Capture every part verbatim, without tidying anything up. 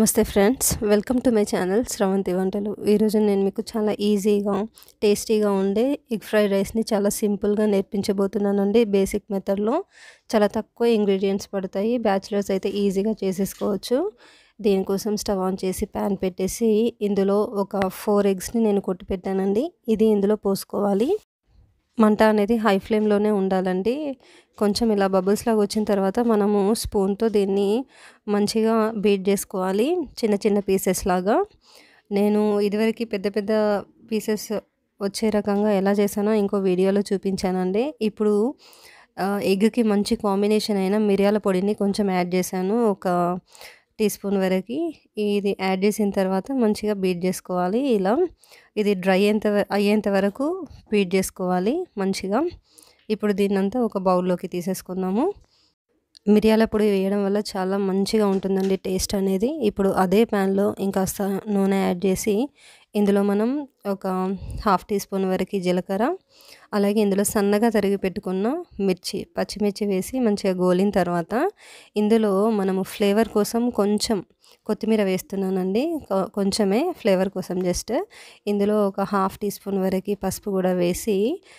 నమస్తే friends, welcome to my channel Sravanthi వంటలు. ఈరోజు నేను మీకు చాలా ఈజీగా టేస్టీగా ఉండే ఎగ్ ఫ్రైడ్ రైస్ని చాలా సింపుల్గా నేర్పించబోతున్నానండి. బేసిక్ మెథడ్లో చాలా తక్కువ ఇంగ్రీడియంట్స్ పడతాయి. బ్యాచిలర్స్ అయితే ఈజీగా చేసేసుకోవచ్చు. దీనికోసం స్టవ్ ఆన్ చేసి ప్యాన్ పెట్టేసి ఇందులో ఒక ఫోర్ ఎగ్స్ని నేను కొట్టి పెట్టానండి. ఇది ఇందులో పోసుకోవాలి. మంట అనేది హై ఫ్లేమ్లోనే ఉండాలండి. కొంచెం ఇలా బబుల్స్ లాగా వచ్చిన తర్వాత మనము స్పూన్తో దీన్ని మంచిగా బీట్ చేసుకోవాలి, చిన్న చిన్న పీసెస్ లాగా. నేను ఇదివరకు పెద్ద పెద్ద పీసెస్ వచ్చే రకంగా ఎలా చేశానో ఇంకో వీడియోలో చూపించానండి. ఇప్పుడు ఎగ్కి మంచి కాంబినేషన్ అయిన మిరియాల పొడిని కొంచెం యాడ్ చేశాను, ఒక టీ స్పూన్ వరకు. ఇది యాడ్ చేసిన తర్వాత మంచిగా బీట్ చేసుకోవాలి. ఇలా ఇది డ్రై అయ్యేంత అయ్యేంత వరకు బీట్ చేసుకోవాలి మంచిగా. ఇప్పుడు దీన్నంతా ఒక బౌల్లోకి తీసేసుకుందాము. మిరియాల పొడి వేయడం వల్ల చాలా మంచిగా ఉంటుందండి టేస్ట్ అనేది. ఇప్పుడు అదే ప్యాన్లో ఇంకాస్త నూనె యాడ్ చేసి ఇందులో మనం ఒక హాఫ్ టీ స్పూన్ వరకు జీలకర్ర, అలాగే ఇందులో సన్నగా తరిగి పెట్టుకున్న మిర్చి పచ్చిమిర్చి వేసి మంచిగా గోలిన తర్వాత ఇందులో మనము ఫ్లేవర్ కోసం కొంచెం కొత్తిమీర వేస్తున్నానండి. కొంచెమే ఫ్లేవర్ కోసం జస్ట్. ఇందులో ఒక హాఫ్ టీ స్పూన్ వరకు పసుపు కూడా వేసి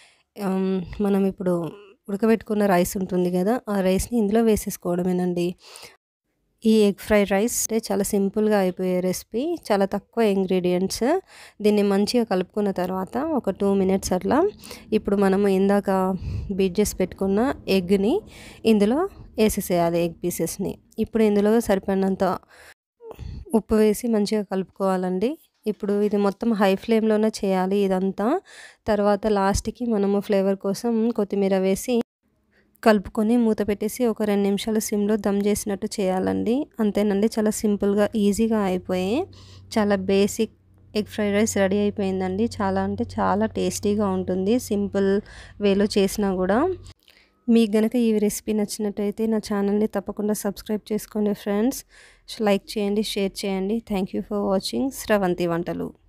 మనం ఇప్పుడు ఉడకబెట్టుకున్న రైస్ ఉంటుంది కదా, ఆ రైస్ని ఇందులో వేసేసుకోవడమేనండి. ఈ ఎగ్ ఫ్రైడ్ రైస్ అంటే చాలా సింపుల్గా అయిపోయే రెసిపీ, చాలా తక్కువ ఇంగ్రీడియంట్స్. దీన్ని మంచిగా కలుపుకున్న తర్వాత ఒక టూ మినిట్స్ అట్లా ఇప్పుడు మనము ఇందాక బీట్ చేసి పెట్టుకున్న ఎగ్ని ఇందులో వేసేసేయాలి, ఎగ్ పీసెస్ని. ఇప్పుడు ఇందులో సరిపడినంత ఉప్పు వేసి మంచిగా కలుపుకోవాలండి. ఇప్పుడు ఇది మొత్తం హై ఫ్లేమ్లోనే చేయాలి ఇదంతా. తర్వాత లాస్ట్కి మనము ఫ్లేవర్ కోసం కొత్తిమీర వేసి కలుపుకొని మూత పెట్టేసి ఒక రెండు నిమిషాలు సిమ్లో దమ్ చేసినట్టు చేయాలండి. అంతేనండి, చాలా సింపుల్గా ఈజీగా అయిపోయి చాలా basic egg fried rice ready అయిపోయిందండి. చాలా అంటే చాలా టేస్టీగా ఉంటుంది, సింపుల్ వేలో చేసినా కూడా. మీకు గనక ఈ రెసిపీ నచ్చినట్టయితే నా ఛానల్ని తప్పకుండా సబ్స్క్రైబ్ చేసుకోండి ఫ్రెండ్స్. లైక్ చేయండి, షేర్ చేయండి. Thank you for watching Sravanthi వంటలు.